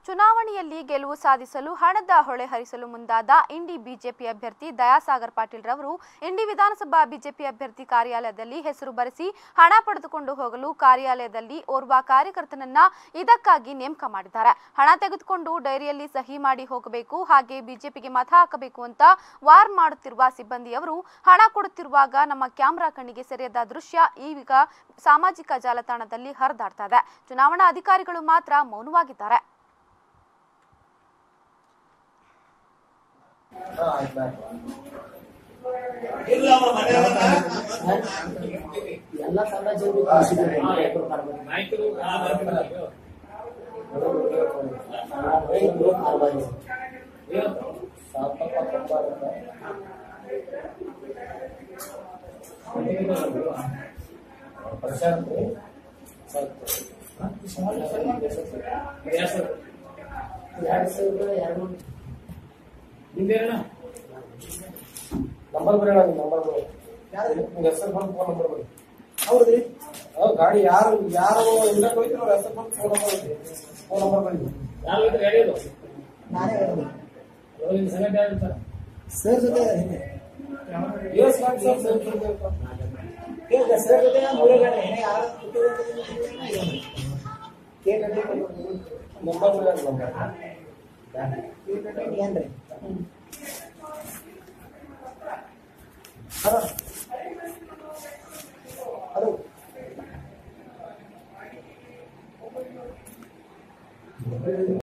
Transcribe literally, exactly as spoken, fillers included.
ಚುನಾವಣೆಯಲ್ಲಿ ಗೆಲುವು ಸಾಧಿಸಲು ಹಣದ ಹೊಳೆ ಹರಿಸಲು ಮುಂದಾದ ಇಂಡಿ ಬಿಜೆಪಿ ಅಭ್ಯರ್ಥಿ ದಯಾಸಾಗರ್ ಪಾಟೀಲ್ ರವರು ಇಂಡಿ ವಿಧಾನಸಭಾ ಬಿಜೆಪಿ ಅಭ್ಯರ್ಥಿ ಕಾರ್ಯಾಲಯದಲ್ಲಿ ಹೆಸರು ಬರೆಸಿ ಹಣ ಪಡೆದುಕೊಂಡು ಹೋಗಲು ಕಾರ್ಯಾಲಯದಲ್ಲಿ ಓರ್ವ ಕಾರ್ಯಕರ್ತನನ್ನ ಇದಕ್ಕಾಗಿ ನೇಮಕ ಮಾಡಿದ್ದಾರೆ. ಹಣ ತೆಗೆದುಕೊಂಡು ಡೈರಿಯಲ್ಲಿ ಸಹಿ ಮಾಡಿ ಹೋಗಬೇಕು, ಹಾಗೆ ಬಿಜೆಪಿಗೆ ಮತ ಹಾಕಬೇಕು ಅಂತ ವಾರ್ ಮಾಡುತ್ತಿರುವ ಸಿಬ್ಬಂದಿಯವರು ಹಣ ಕೊಡುತ್ತಿರುವಾಗ ನಮ್ಮ ಕ್ಯಾಮೆರಾ ಕಣ್ಣಿಗೆ ಸೆರೆಯದ ದೃಶ್ಯ ಈಗ ಸಾಮಾಜಿಕ ಜಾಲತಾಣದಲ್ಲಿ ಹರಿದಾಡ್ತಾ ಇದೆ. ಚುನಾವಣಾ ಅಧಿಕಾರಿಗಳು ಮಾತ್ರ ಮೌನವಾಗಿದ್ದಾರೆ. ಎಲ್ಲ ಸಮಾಜ ನಂಬರ್ ಬರೋಣ ನಂಬರ್ ಹೆಸರು ಬಂದು ಫೋನ್ ನಂಬರ್ ಬರೀ. ಹೌದ್ರಿ ಗಾಡಿ ಯಾರು ಯಾರು ಇಲ್ಲ ಹೋಯ್ತು ಹೆಸರು ಬಂದು ಫೋನ್ ನಂಬರ್ ಬರೀ. ಫೋನ್ ನಂಬರ್ ಬರೀ. ನಾನೇ ಸರ್ ಜೊತೆ ಸರ್ ಜೊತೆ ನಂಬರ್ ಏನ್ರಿ